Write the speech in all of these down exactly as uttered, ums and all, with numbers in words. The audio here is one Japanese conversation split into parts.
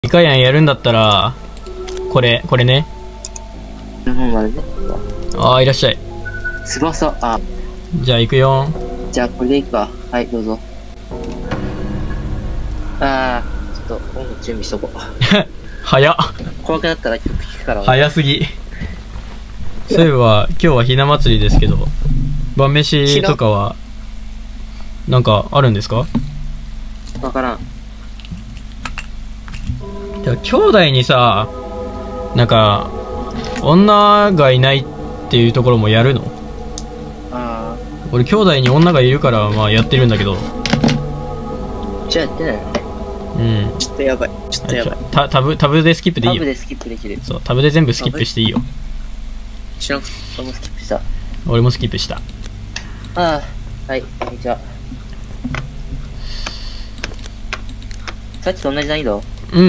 イカヤンやるんだったら、これ、これね。ああ、いらっしゃい。 翼、あ。 じゃあ行くよ。 じゃあこれでいくか。はい、どうぞ。あー、ちょっと音楽準備しとこう。 早っ。 怖くなったら曲聴くから。 早すぎ。そういえば、今日はひな祭りですけど、晩飯とかは、なんかあるんですか？ わからん。 じゃあ兄弟にさ、なんか女がいないっていうところもやるの？ ああ。 俺兄弟に女がいるからまあやってるんだけど。 じゃあやってないの？ うん。 ちょっとやばい。ちょっとやばい。 タタブタブでスキップでいいよ。 タブでスキップできる。 そう、タブで全部スキップしていいよ。 知らん。俺もスキップした。 俺もスキップした。 ああ、はい、こんにちは。さっきと同じ難易度？ うん。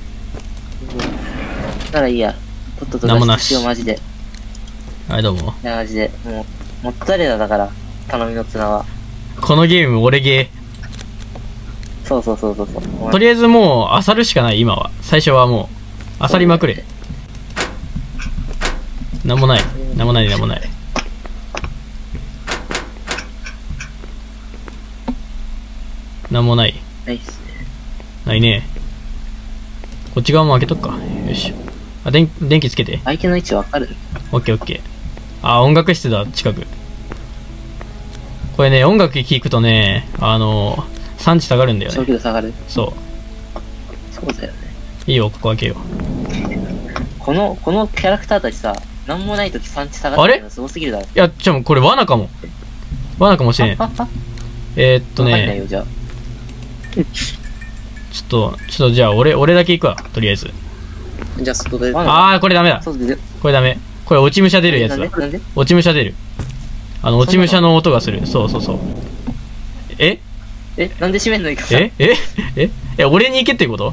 ならいいや。とっととなんもなしよ、マジで。 はい、どうも。 いや、マジで。もう、モッツァレラだから、頼みの綱は。 このゲーム俺ゲそうそうそうそうそう。 ー。とりあえずもう漁るしかない、今は。最初はもう漁りまくれ。なんもない。なんもないなんもない。なんもない。 ないっすね。 ないね。こっち側も開けとくか。よし。あ、電電気つけて。 相手の位置わかる？ オッケーオッケー。あ、音楽室だ、近く。これね、音楽聴くとね、あの、産地下がるんだよ消ね。 費度下がる。 そそうだよね。 う。いいよ、ここ開けよこの、このキャラクターたちさ、なんもないとき産地下がってるのすごすぎるだろ。 う。いや、ちょ、これ罠かも。罠かもしれん。 あ、あ、 えー、っとわかんないよ、 ね、 じゃあ。 ちょっと、ちょっとじゃあ、俺、俺だけ行くわ、とりあえず。 じゃあ外で。 ああー、これダメだ。 そうで、 これダメ。これ落ち武者出るやつだなんで。なんで落ち武者出る。あの、落ち武者の音がする。そうそうそう。ええ、なんで閉めんのいかさ。 ええええ、俺に行けってこと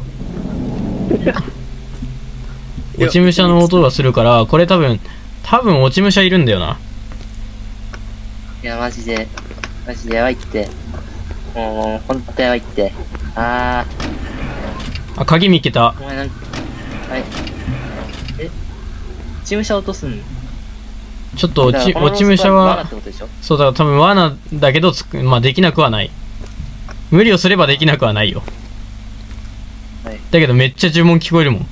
落ち武者の音がするから、これ多分、多分落ち武者いるんだよな。 いや、マジで、マジでやばいって。もう、もう、ほんとやばいって。ああ、鍵見っけた。 ー、お前なんか、はい。え、事務所落とすんの？ ちょっと落ち、 だからこの落ち武者罠っは、 てことでしょ？ そうだ、多分罠だけどつく、まあできなくはない。無理をすればできなくはないよ。 はい。 だけどめっちゃ呪文聞こえるもん。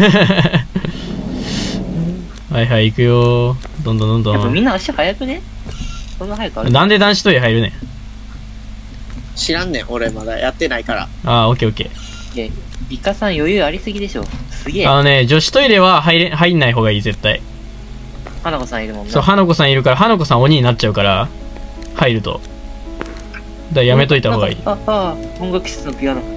はいはい、行くよー。どんどんどんどん。 やっぱみんな足速くね？そんな速くある？ なんで男子トイレ入るねん。 知らんねん、俺まだやってないから。 あー、オッケーオッケー。 いや、イカさん余裕ありすぎでしょ。すげえ。 あのね、女子トイレは入れ、入んない方がいい、絶対。 花子さんいるもんな。 そう、花子さんいるから、花子さん鬼になっちゃうから、入ると。だからやめといた方がいい。 あ、あ、あ、音楽室のピアノ。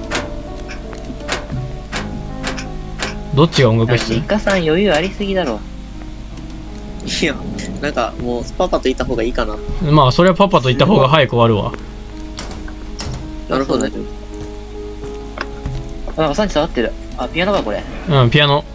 どっちが音楽室？ イカさん余裕ありすぎだろ。 いや、なんかもうパパといた方がいいかな。 まあ、それはパパと行った方が早く終わるわ。 なるほど大丈夫。なんかさんち下がってる。あ、ピアノかこれ。 うん、ピアノ。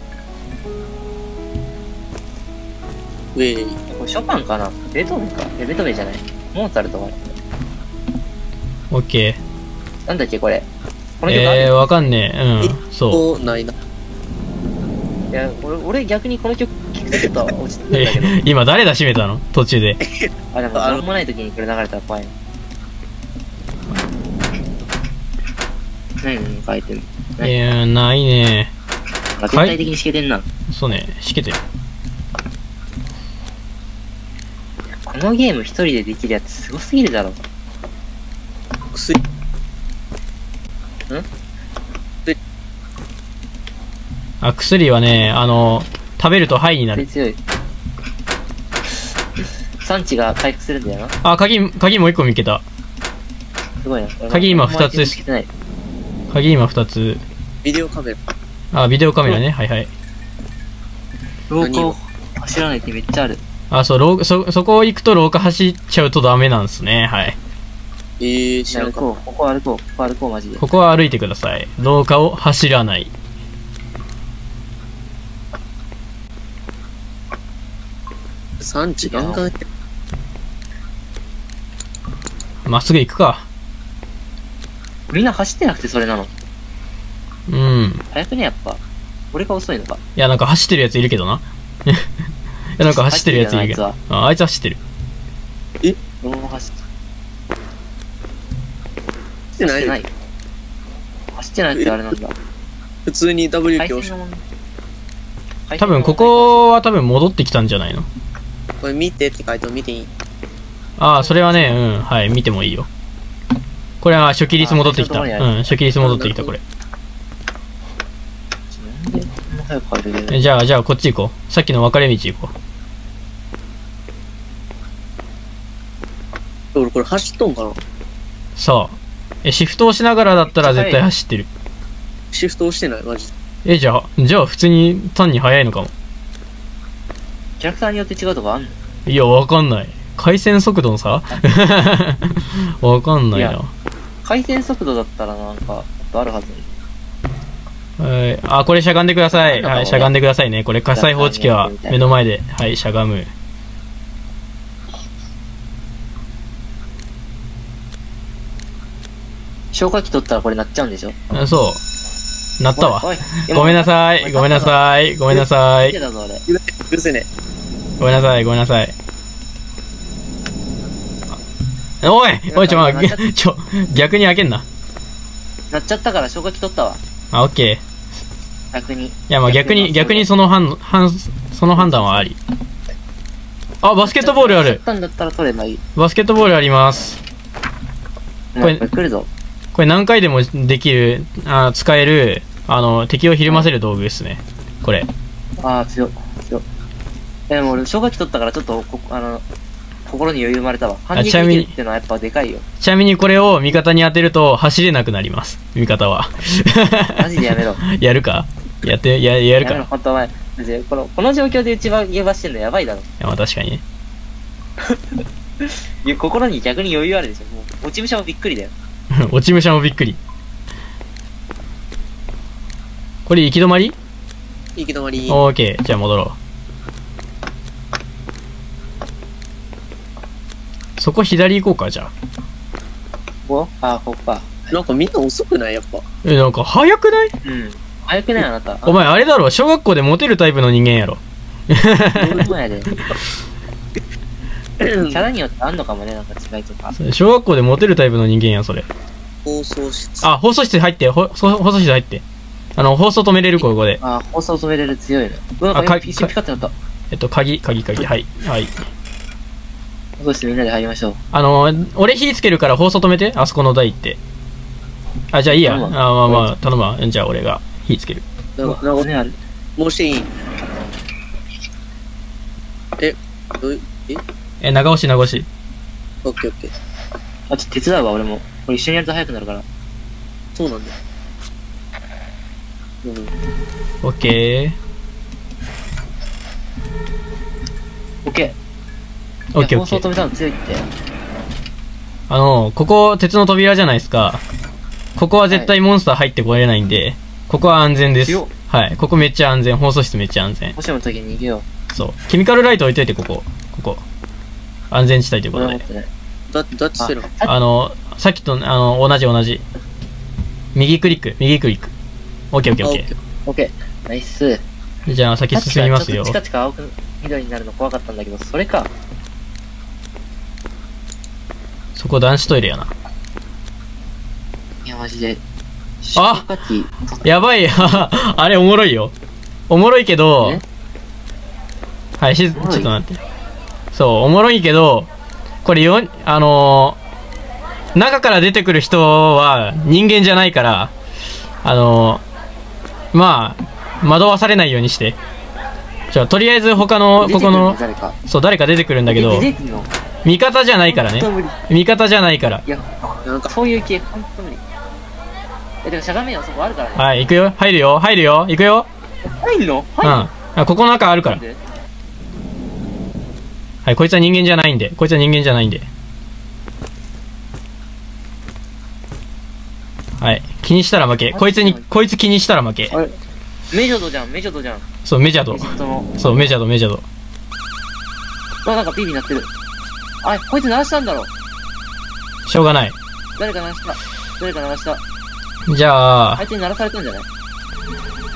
ウェイ。 これショパンかな？ベートーベンか？え、ベートーベンじゃない。モーツァルトか。 オッケなんだっけこれ。こー。 の曲ある？ えー、わかんねえ。うん、そお、ないな。 いや、俺、俺逆にこの曲聴くとちょっと落ち着くんう。えだけど。 今誰だ閉めたの途中で。 あ、でもなんもない時にこれ流れたら怖いな。何何書いてんの？ いやー、ないねあ、全体的にしけてんな。 そうね、しけてる。 このゲーム一人でできるやつすごすぎるだろ。 薬。 あ、薬はね、あの、食べるとハイになる。 強い。産地が回復するんだよな。 あ、鍵、鍵もう一個見つけた。 すごいな。 鍵今二つですつけてない。 鍵今二つ。 ビデオカメラ。 あ、ビデオカメラね。はいはい。 廊下を走らないってめっちゃある。 あ、そう、廊そ、そこ行くと廊下走っちゃうとダメなんですね。はい。 えー、知らんか。 歩こう。ここ歩こう。ここ歩こう、マジで。 ここは歩いてください。廊下を走らない。 産地ガンガン。 まっすぐ行くか。 みんな走ってなくてそれなの。 うん。 早くね、やっぱ。俺が遅いのか。 いや、なんか走ってるやついるけどな。いや、なんか走ってるやついるけど。 走ってあ、あいつ走ってる。 俺も走ってしてないない。走ってないってあれなんだ。 普通に ダブリュー回教師。 線の問題。 多分ここは多分戻ってきたんじゃないの？ これ見てって書いても見ていい？ ああ、それはね、うん、はい、見てもいいよ。これは初期率戻ってきた。うあ最初のところにあるん、初期率戻ってきた、これ。 なんでこんな早く帰れるえじゃあ、じゃあ、こっち行こう。さっきの分かれ道行こう。 俺これ走っとんかな？ さあ。え、シフトをしながらだったら絶対走ってる。 シフト押してないマジで。 え、じゃあ、じゃあ普通に単に速いのかも。 キャラクターによって違うとこあんの？ いや、わかんない。回線速度の差わかんないな。 いや回転速度だったらなんか、もっとあるはず。 はい。あ、これしゃがんでください。はい、しゃがんでくださいね。これ火災報知器は目の前で、はい、しゃがむ。 消火器取ったらこれ鳴っちゃうんでしょ？ あそう。なったわ。 おいおいごめんなさい。ごめんなさい。ごめんなさい。 見てたぞ俺。 うるせえね。 ごめんなさい。ごめんなさい。おいおい、ちょ、まちょ、逆に開けんな。 鳴っちゃったから消火器取ったわ。 あ、オッケー。 逆に。 いや、まあ逆に、逆にその判、判、その判断はあり。あ、バスケットボールある。 鳴っちゃったんだったら取ればいい。 バスケットボールあります。 これ、これ来るぞ。 これ何回でもできる、あ使える、あの、敵をひるませる道具ですね。これ。 ああ、強い。強い。え、でも俺消火器取ったからちょっとこ、あの、心に余裕生まれたわ。反撃ちなみにできるってのはやっぱでかいよ。 ちなみにこれを味方に当てると走れなくなります。味方は。 マジでやめろ。 やるかやって、や、やるかやめろ、ほんとお前。マジでこの、この状況で内番ゲーバしてんのやばいだろ。 いや、まあ確かにね。 いや、心に逆に余裕あるでしょ。もう、落ち武者もびっくりだよ。 落ち武者もびっくり。これ行き止まり？ 行き止まり。 オーケー。じゃあ戻ろう。そこ左行こうか、じゃあ。 ここああ、ここか。 なんかみんな遅くないやっぱ。 え、なんか早くない？ うん。早くないあなた。 お前あれだろ、小学校でモテるタイプの人間やろ。 俺もやで。キャラによってあんのかもね、なんか違いとか。 小学校でモテるタイプの人間やん、それ。 放送室。 あ、放送室入って、ほそ放送室入って。あの、放送止めれる、ここで。 ああ、放送止めれる強いね。うわ、なんかあか一瞬ピカってなった。 えっと、鍵、鍵、鍵、はい。はい。 放送室みんなで入りましょう。 あの、俺火つけるから放送止めて、あそこの台って。あ、じゃあいいや。あ、 頼むまあまあ、頼むわ。じゃあ俺が火つける。 なんか、なんか、 ねある。 もうしていい？え、どういええ、長押し、長押し。 オッケーオッケー。 あ、ちょっと手伝うわ、俺も。俺一緒にやると早くなるから。 そうなんだ。うん。 オッケオッケー。 ー。 オッケーオ放送止ッケー。 めたの強いって。 あの、ここ、鉄の扉じゃないですか。ここは絶対モンスター入ってこれないんで、ここは安全です強っ。 はい。ここめっちゃ安全。放送室めっちゃ安全。 もしもの時に逃げよそう。ケミカルライト置いといて、ここ。ここ。安全地帯というう。 ことで俺は持っ。てない。 だ、どっちしてるの？ あ、 あの、さっきと、あの、同じ同じ。右クリック、右クリック。オッケーオッケーオッケオッケー。ナイス。 ー。じゃあ先進みますよチ。カチカ青く緑になるの怖かったんだけど、それか。 そこ男子トイレやな。 いや、マジで。 あ消火器やばいや。あれおもろいよ。おもろいけどえ、 はい、し、ちょおもろいっと待って。そう、おもろいけど、これよ、あのー中から出てくる人は人間じゃないから、あのーまあ、惑わされないようにして。じゃあ、とりあえず他の、ここの、 誰か。 そう、誰か出てくるんだけど、 出てくるの味方じゃないからね。 本当無理。 味方じゃないから。 いや、 なんか、 そういう系、ほんと無理。え、でもしゃがめよ、そこあるからね。 はい、行くよ。入るよ。入るよ。行くよ。 入んのうん。 入んのあここの中あるから。はい、こいつは人間じゃないんで。こいつは人間じゃないんで。はい。気にしたら負け。こいつに、こいつ気にしたら負け。 あれメジョドじゃん、メジョドじゃん。 そう、メジャドエ。ジプトの。 そう、メジャド、メジャド。 あ、なんかピーピー鳴ってる。あ、こいつ鳴らしたんだろ。 しょうがない。 誰か鳴らした。誰か鳴らした。 じゃああい、つに鳴らされたんじゃない？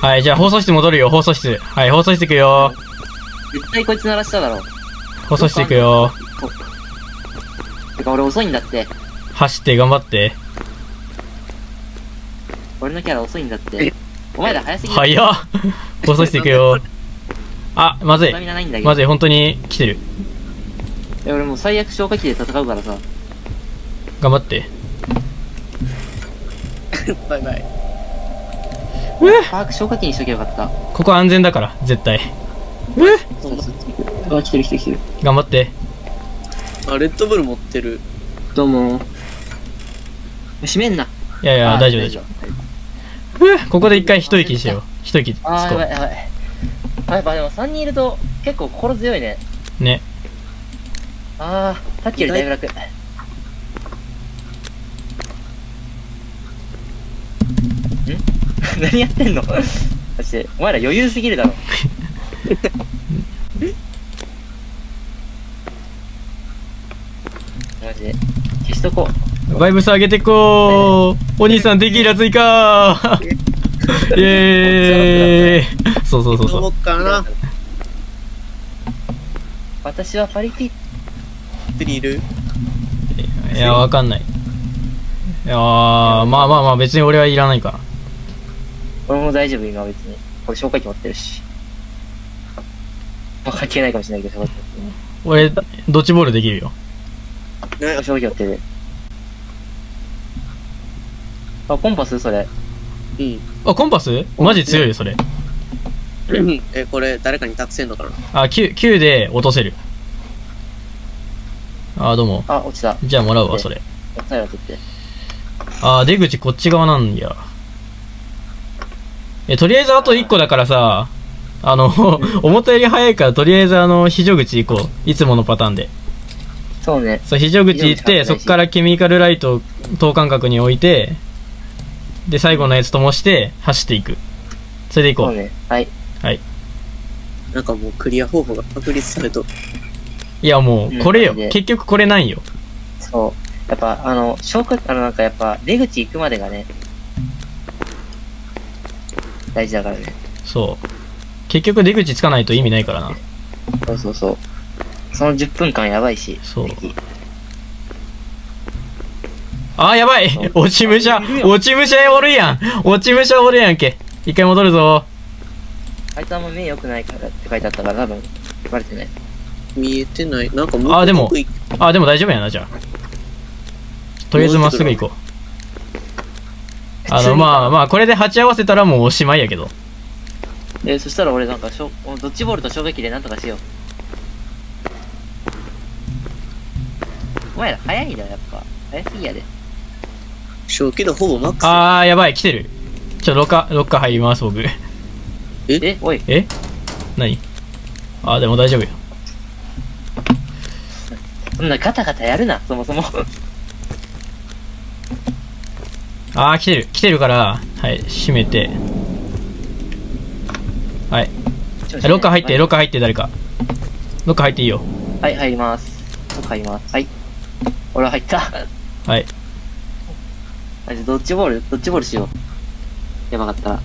はい、じゃあ放送室戻るよ、放送室。はい、放送室行くよ。 絶対こいつ鳴らしただろ。 放送室行くよ。 てか俺遅いんだって。 走って頑張って。 俺のキャラ遅いんだって。お前ら早すぎる。 早っ。放送室行くよ。あ、まずい。 スタミナないんだけど。 まずい、本当に来てる。 いや俺もう最悪消火器で戦うからさ。 頑張って。 バイバイ。 うっパーク消火器にしときゃよかった。 ここ安全だから、絶対。うっそうそう。うわ、来てる来てる来てる。 頑張って。 あ、レッドブル持ってる。 どうも。閉めんな。 いやいや、 あ大丈夫大丈夫。うっここで一回一息しよう。一息つこあー、やばいやばい。あ、やっぱでもさんにんいると結構心強いね。 う。ね。 あー、さっきよりだいぶ楽。ん何やってんのマジで。お前ら余裕すぎるだろ。マジで。消しとこう。 バイブス上げてこう。お兄さん、テキーラ追加イエーイ。そうそうそうそう。 どうかな。 私はパリピ。 手にいる？ いや、わかんない。いやー、まあまあまあ、別に俺はいらないから。 俺も大丈夫、今別に。これ消火器持ってるし。まあ関係ないかもしれないけど、消火器持ってる。 俺、ドッジボールできるよ。 ね、 消火器持ってる。あ、コンパスそれ。 うん。 あ、コンパスマジ強いよ、それ。 え、これ誰かに託せんのかな？ あ、きゅう、きゅうで落とせる。あ、どうも。 あ、落ちた。 じゃあもらうわ、それ。 サイラ取って。 あ、出口こっち側なんや。え、とりあえずあといっこだからさ、あの、思ったより早いから、とりあえずあの、非常口行こう。いつものパターンで。 そうね。 そう、非常口行って、そっからケミカルライトを等間隔に置いて、で、最後のやつ灯して、走っていく。それで行こう。 そうね。はい。 はい。 なんかもうクリア方法が確立されと。 いや、もう、これよ。 うん結局これないよ。 そう。やっぱ、あの、消火、あの、なんかやっぱ、出口行くまでがね、大事だからね。 そう。結局出口つかないと意味ないからな。 そうそうそう。そのじゅっぷんかんやばいし。 そう敵あー、やばいそう落ち武者いるよ落ち武者おるやん落ち武者おるやんけ。一回戻るぞ。 あいつあんま目良くないからって書いてあったから多分、バレてない。 見えてない。なんかもうあ、でも奥行くあ、でも大丈夫やな、じゃあ。とりあえずまっすぐ行こう。あの、まあまあ、これで鉢合わせたらもうおしまいやけど。 えー、そしたら俺なんかしょ、ドッジボールと衝撃でなんとかしよう。お前ら早いんだよ、やっぱ。早すぎやで。 小けどほぼマックス。 あー、やばい、来てる。ちょ、ロッカー、ロッカー入ります、僕。 え、おい。 え何あー、でも大丈夫よ。 そんなガタガタやるな、そもそも。 あー、来てる。来てるから、はい、閉めて。はい。ロッカー入って、ロッカー入って、誰か。ロッカー入っていいよ。 はい、入ります。ロッカー入ります。はい。俺は入った。 はい。 あ、じゃあドッジボール、ドッジボールしよう。やばかったら。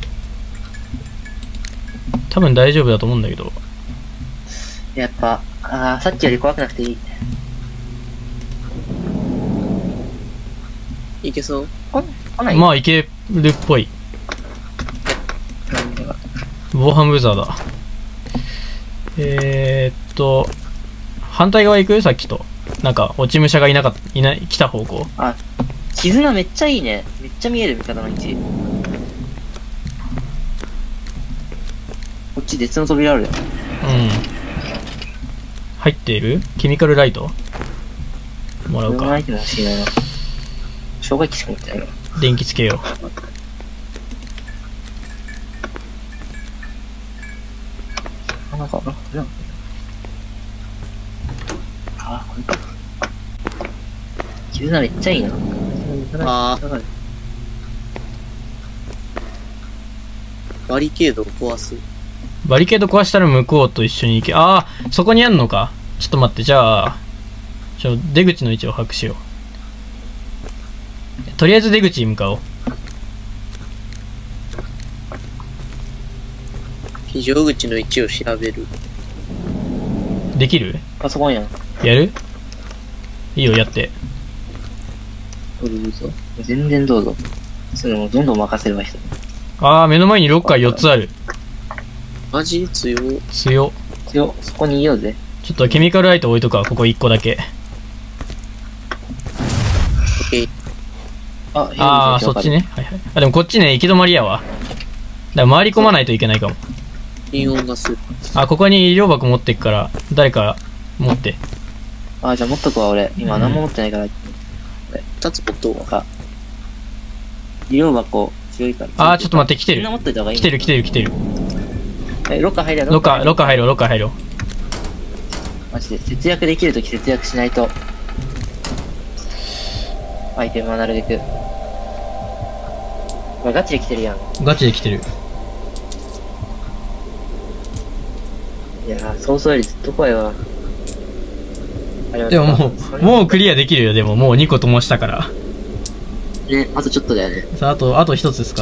多分大丈夫だと思うんだけど。 やっぱ、あー、さっきより怖くなくていい。 いけそう。 こん、来ないまあ、いけるっぽい。 なんだ防犯ブザーだ。えーっと、反対側行くさっきと。なんか、落ち武者がいなかった、いない、来た方向。 あ、絆めっちゃいいね。めっちゃ見える味方の位置。こっち別の扉あるよ。 うん。入っているケミカルライトもらうか。 これもアイテム欲しいな。消火器しか持ってないな。 電気つけよあ、なんか、あ、これだ。あ、これか。絆めっちゃいいな。 あーバリケードを壊す。 う。バリケード壊したら向こうと一緒に行け。ああ、そこにあんのか。ちょっと待って、じゃあ、ちょ、出口の位置を把握しよう。とりあえず出口に向かおう。 非常口の位置を調べる。 できる？ パソコンやん。 やる？いいよ、やって。 どうぞどうぞ。全然どうぞ。そういうのもどんどん任せればいい人。 あー、目の前にロッカーよっつある。 マジ強。 強。 強、そこにいようぜ。 ちょっとケミカルライト置いとくわ、ここいっこだけ。 オッケー。 あ、 あー、そっちね。はいはい。あ、でもこっちね、行き止まりやわ。だから回り込まないといけないかも。 イオンガス。 あ、ここに医療箱持ってっから、誰か持って。 あ、じゃあ持っとくわ、俺。今何も持ってないから。 二つ持っとうわ。 か。医療箱強いから。 あー、ちょっと待って、来てるみんな。持っといた方がいい。 来てる来てる来てる。 え、ロッカー入れロッカー、ロッカー入ろう、ロッカー入ろう。 マジで、節約できるとき節約しないと。アイテムはなるべく。これガチで来てるやん。 ガチで来てる。 いやー、想像よりずっと怖いわ。あれはでももう、もうクリアできるよ、でももうにこともしたから。 ね、あとちょっとだよね。 さあ、あと、あとひとつですから。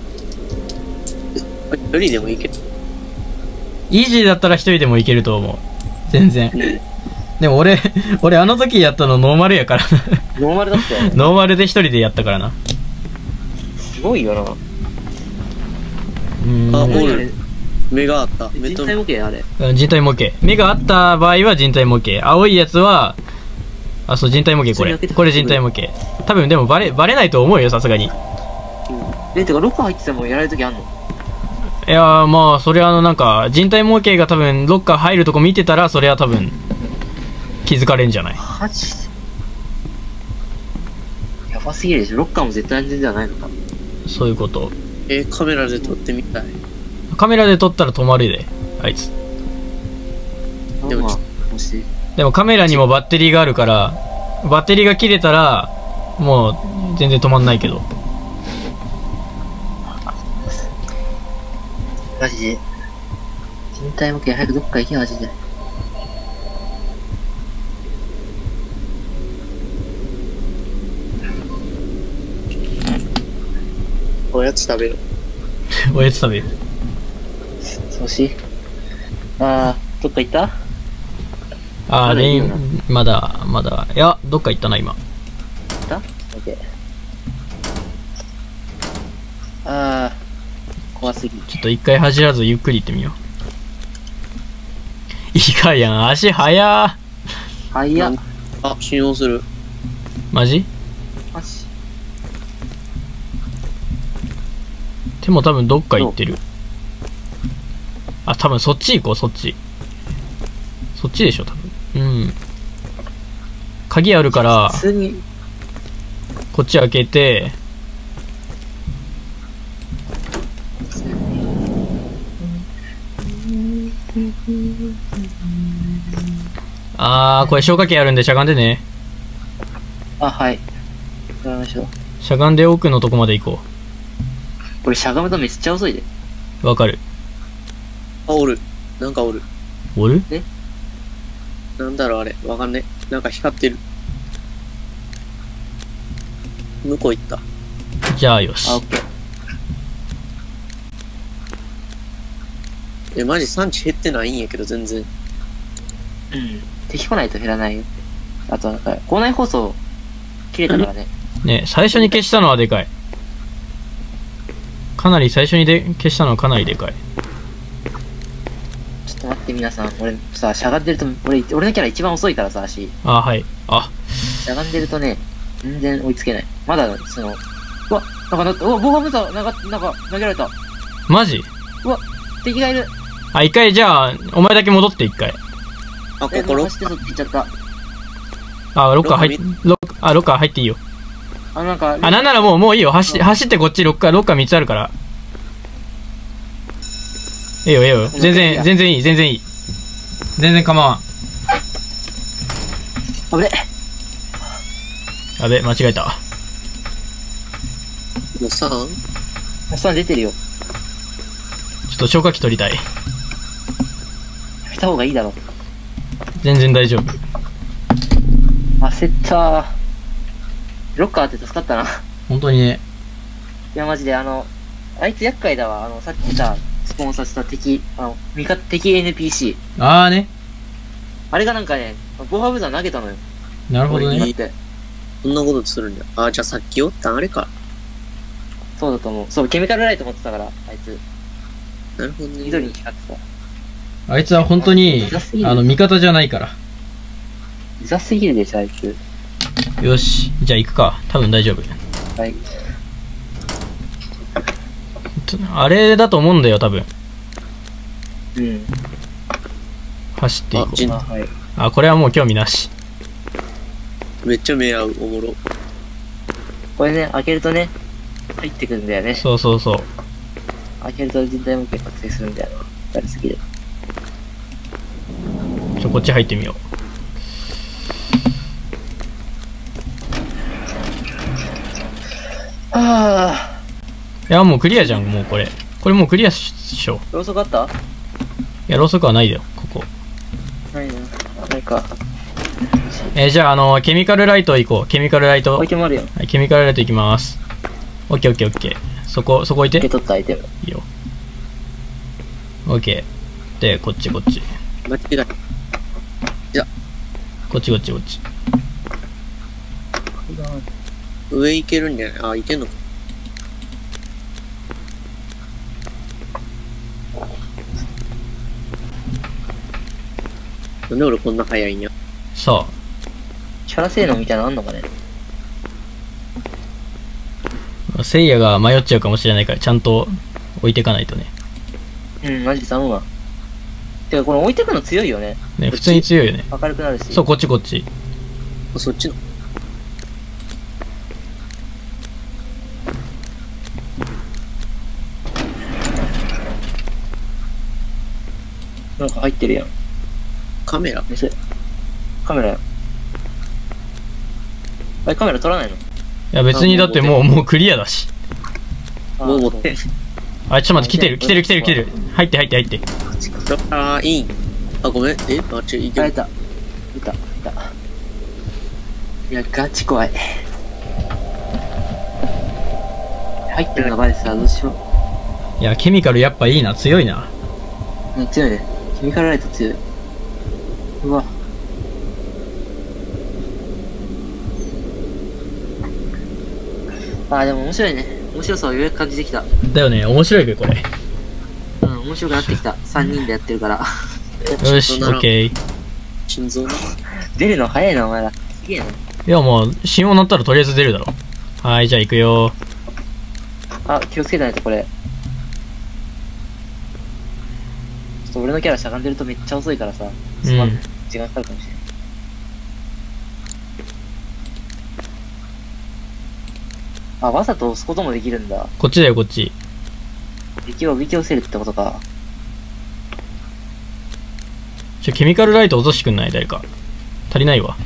一人でもいいけど。 イージーだったら一人でもいけると思う。全然。でも俺、俺あの時やったのノーマルやから。 ノーマルだったよ。 ノーマルで一人でやったからな。 すごいよな。 うーん。 あ、 何あれおる。目があった。目と人体模型あれ。 うん人体模型。目があった場合は人体模型。青いやつは、あ、そう、人体模型これ。これ人体模型。多分でもバレ、バレないと思うよ、さすがに。 え、てかロッカー入っててもやられるときあんの？ いやー、まあ、それはあの、なんか、人体模型が多分、ロッカー入るとこ見てたら、それは多分、気づかれんじゃない？ マジでやばすぎるでしょ。ロッカーも絶対安全ではないのか。 そういうこと。 えー、カメラで撮ってみたい。 カメラで撮ったら止まるで、あいつ。 でもまあ、もし。 でもカメラにもバッテリーがあるから、バッテリーが切れたら、もう、全然止まんないけど。 マジで。人体模型早くどっか行け、マジで。 おやつ食べる。 おやつ食べる。 そうし。あー、どっか行った？ あー、レインまだいいよな、 まだ、まだ、いや、どっか行ったな、今。 行った？オッケー。あー、怖すぎ。 ちょっと一回走らずゆっくり行ってみよう。いかやん、足速ー。 早っ。 あ、信用する。 マジ？ マジ。 でも多分どっか行ってる。あ、多分そっち行こう、そっち。そっちでしょ、多分。うん。鍵あるから、 普通に、 こっち開けて、あー、これ消火器あるんでしゃがんでね。 あ、はい。わかりましょう。 しゃがんで奥のとこまで行ここれしゃがむとめっちゃ遅いで。 う。わかる。 あ、おる。なんかおる。 おる？ なんだろうあれ。わかんねえ。なんか光ってる。向こう行った。 じゃあよしあ、オ。ッケー。 え、マジ産地減ってないんやけど、全然。 うん。敵来ないと減らないよ。あとなんか、校内放送、切れたからね。 ね、最初に消したのはでかい。かなり最初にで消したのはかなりでかい。 ちょっと待って皆さん。俺さ、しゃがんでると、俺、俺のキャラ一番遅いからさ、足。 あ、はい。あ、 しゃがんでるとね、全然追いつけない。まだ、その、うわ、なんかなった、うわ、防犯ブザー、なんか、なんか、投げられた。 マジ？ うわ、敵がいる。 あ、一回じゃあ、お前だけ戻って一回。 あ、 え、 心走ってそっち行っちゃった。 あ、ロッカー入っ、ロッあ、ロッカー入っていいよ。 あ、なんか、 あ、なんならもう、もういいよ。走って、走ってこっち、ロッカー、ロッカーみっつあるから。ええよ、ええよ。全然、全然いい、全然いい。全然構わん。 あぶね。 やべ、間違えた。 もうさんおっさん出てるよ。 ちょっと消火器取りたい。 やめた方がいいだろ。 全然大丈夫。 焦ったー。ロッカーって助かったな。い本当にね。 や、マジで、あの、あいつ厄介だわ。あの、さっきさ、 スポンサーした敵、あの、味方、敵 エヌピーシー。 あーね。 あれがなんかね、防波ブザー投げたのよ。 なるほどね。 俺にって。 そんなことするんだ。あ、じゃあさっきおったんあれか。 そうだと思う。そう、ケミカルライト持ってたから、あいつ。 なるほどね。 緑に光ってた。 あいつは本当に、あの、味方じゃないから。 うざすぎるでしょ、あいつ。 よし。じゃあ行くか。多分大丈夫。 はい。 あれだと思うんだよ、多分。 うん。 走っていこう。 あ、はい。 あ、これはもう興味なし。 めっちゃ目合う、おもろ。 これね、開けるとね、入ってくるんだよね。 そうそうそう。 開けると人体模型覚醒するんだよね。やりすぎる。 ちょ、こっち入ってみよう。 ああ。 いや、もうクリアじゃん、もうこれ。これもうクリアししょ。 ろうそくあった？ いや、ろうそくはないだよ、ここ。 ないな。ないか。 えー、じゃあ、あの、ケミカルライト行こう。ケミカルライト。 置いてもあるよ。 はい、ケミカルライト行きます。オッケーオッケーオッケー。そこ、そこ置いて。 受け取ったアイテム。 いいよ。オッケー。で、こっちこっち。 間違い。じゃこっちこっちこっち。 上行けるんじゃない？あ、行けんのか。なんで俺こんな早いんや。 さあ。 キャラ性能みたいなのあんのかね？ せいやが迷っちゃうかもしれないから、ちゃんと置いていかないとね。 うん、マジで頼むわ。てか、これ置いてくの強いよね。 ね、普通に強いよね。 明るくなるし。 そう、こっちこっち。 あ、そっちの。 なんか入ってるやん。 カメラ見せ。カメラやん。あれ、カメラ撮らないの？ いや、別にだってもう、もうクリアだし。 もう持って。 あ、ちょっと待って、来てる、来てる、来てる、来てる。入って入って入って。 あー、いいん。あ、ごめん。えあっち行けあ、 る。 いた。いた、いた。いや、ガチ怖い。入ってるのバレてたらどうしよいや、ケミカルやっぱいいな、強いな。 う。ね、強いね。ケミカルライト強い。うわ。あー、でも面白いね。面白さをようやく感じてきた。 だよね、面白いべ、これ。 うん、面白くなってきた。さんにんでやってるから。 よし、オッケー。 心臓な。 出るの早いな、お前ら。すげえな。 いや、もう、心音鳴ったらとりあえず出るだろ。はい、じゃあ行くよ。 あ、気をつけないとこれ。ちょっと俺のキャラしゃがんでるとめっちゃ遅いからさ。 うんすまん時間かかるかもしれない。あ、わざと押すこともできるんだ。 こっちだよ、こっち。 敵をおびき寄せるってことか。 ちょ、ケミカルライト落としてくんない誰か。足りないわ。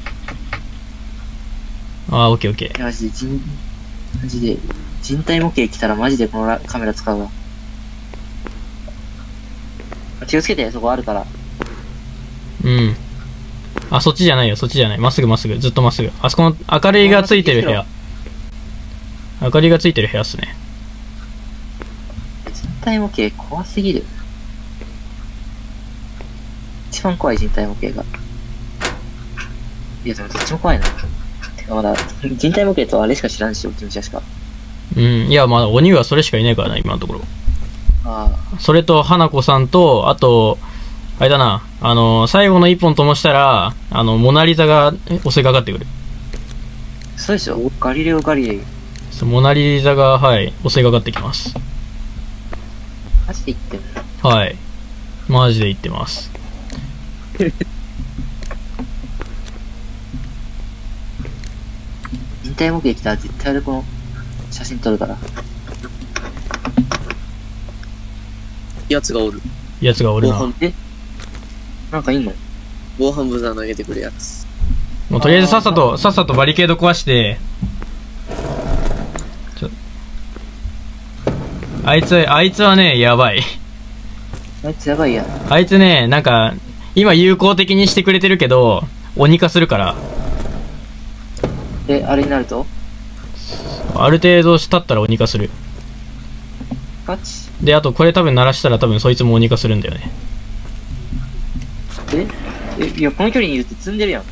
あー、オッケーオッケー。 いや、マジで人、マジで、人体模型来たらマジでこのラカメラ使うわ。気をつけて、そこあるから。 うん。あ、そっちじゃないよ、そっちじゃない。まっすぐまっすぐ、ずっとまっすぐ。あそこの明かりがついてる部屋。明かりがついてる部屋っすね。 人体模型怖すぎる。一番怖い人体模型が。いや、でもどっちも怖いな。てかまだ、人体模型とあれしか知らんし、君しか。 うん。いや、まあ、鬼はそれしかいないからな、今のところ。 あそれと、花子さんと、あと、あれだな、あの、最後の一本灯したら、あの、モナリザが襲いかかってくる。 あ、そうでしょ？ガリレオ・ガリレイ。 そうモナリザが、はい、襲いかかってきます。 マジで言ってんの？ はい。マジで言ってます。 人体模型来たら絶対俺この写真撮るから。 やつがおる。 やつがおるな。 防犯えなんかいんの？ 防犯ブザー投げてくるやつ。 もうとりあえずさっさと、さっさとバリケード壊して、ちょ、あいつ、あいつはね、やばい。 あいつやばいや。 あいつね、なんか、今友好的にしてくれてるけど、鬼化するから、 で、あれになると？ ある程度経ったら鬼化する。 ガチ。 で、あとこれ多分鳴らしたら多分そいつも鬼化するんだよね。 ええ、いや、この距離にいるって積んでるやん。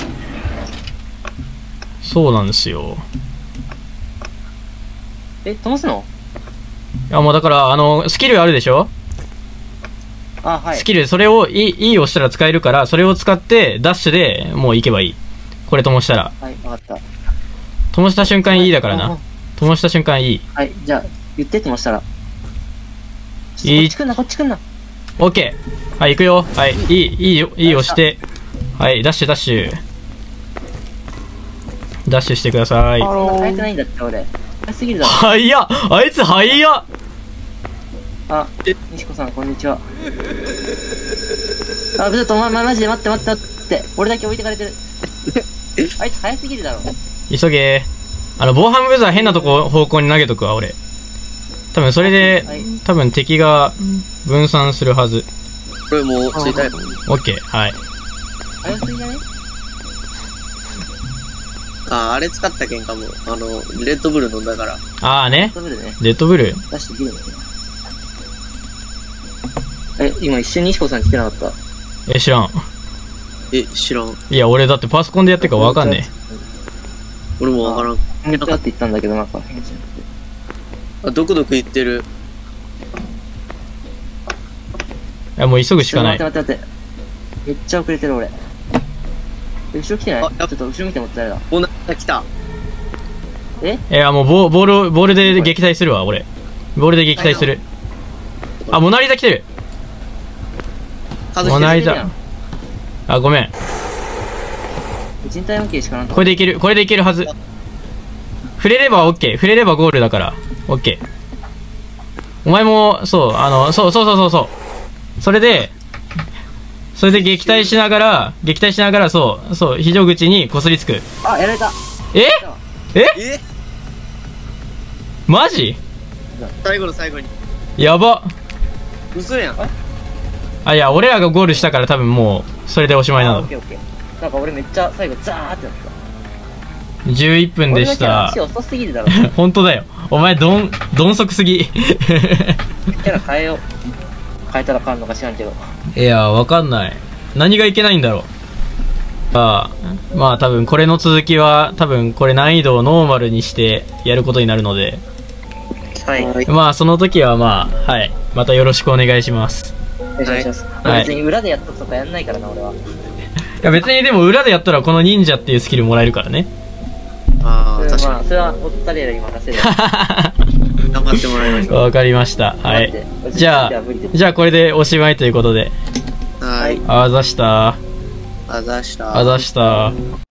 そうなんですよ。 え、飛ばすの？ いや、もうだから、あの、スキルあるでしょ？ あ、はい。 スキル、それを E、E を押したら使えるから、それを使ってダッシュでもう行けばいい。これ灯したら。 はい、わかった。 灯した瞬間 E だからな。 はい、 灯した瞬間 E。 はい、じゃあ、言ってってましたら。 いいこっち来んな、こっち来んな。 オッケー。はい、行くよ。はい、E、E、E 押して。はい、ダッシュダッシュ。ダッシュしてください。 そんな早くないんだって、俺。早すぎるだろ。 早っあいつ早っあ、西子さん、こんにちは。あ、ちょっと、ま、ま、マジで待って待って待って。俺だけ置いてかれてる。あいつ早すぎるだろ。 急げ。あの、防犯ブザー変なとこ方向に投げとくわ、俺。多分それで、 はい、 多分敵が分散するはず。 これもうついたよ。 オッケー、はい。 早すぎだね。 あ、あれ使ったけんかも。あの、レッドブル飲んだから。 あーね。 ダブルね。 レッドブル。 出してきるんだけど。え、今一瞬西子さん来てなかった。 え、知らん。 え、知らん。 いや、俺だってパソコンでやってるからわかんね俺もわからん。 こんにちはって言ったんだけど、なんか返事なくて。 あ、ドクドク言ってる。 え。いや、もう急ぐしかない。 待って待って待って。めっちゃ遅れてる俺。え後ろ来てない？ちょあっと後ろ見てもって誰だ。 おな、来た。 えいや、もうボボール、ボールで撃退するわ、俺。ボールで撃退する。あ、モナリザ来てる。 外モナリしてる。 ザ。あ、ごめん。 人体模型しかなんか。 これでいける、これでいけるはず。触れれば OK。触れればゴールだから。OK。お前も、そう、あの、そうそうそうそうそう。それで、それで撃退しながら、撃退しながら、そう、そう、非常口にこすりつく。 あ、やられた。 えええマジ最後の最後に。 やば。 嘘やん。 あ、いや、俺らがゴールしたから多分もう、それでおしまいなのあオッ。ケーオッケー。なんか俺めっちゃ最後ザーってなった。 じゅういっぷんでし俺だたけ。足遅すぎるだろ。 本当だよ。お前、どん、どんそくすぎ。 キャラ変えよう。変えたら変わるのか知らんけど。 いや、わかんない。何がいけないんだろう。まあ、まあ多分これの続きは、多分これ難易度をノーマルにしてやることになるので、 はい。 はい。 まあその時はまあ、はい。またよろしくお願いします。 お願いします。 はい別に裏でやったとかやんないからな、俺は。 いや別にでも裏でやったらこの忍者っていうスキルもらえるからね。 ああ、確かまあ、それはお二人らに任せる。 に。頑張ってもらいましょわかりました。はい待って。 じゃあ、じゃあこれでおしまいということで。 う。はい。 あざした。 あざした。 あざした。